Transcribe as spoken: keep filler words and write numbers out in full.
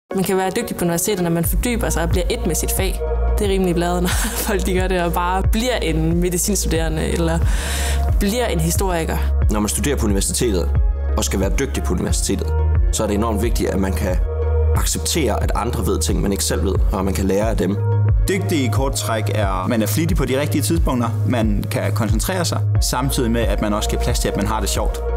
Man kan være dygtig på universitetet, når man fordyber sig og bliver et med sit fag. Det er rimelig bladet, når folk de gør det og bare bliver en medicinstuderende eller bliver en historiker. Når man studerer på universitetet og skal være dygtig på universitetet, så er det enormt vigtigt, at man kan acceptere, at andre ved ting, man ikke selv ved, og man kan lære af dem. Dygtig i kort træk er, man er flittig på de rigtige tidspunkter, man kan koncentrere sig, samtidig med, at man også giver plads til, at man har det sjovt.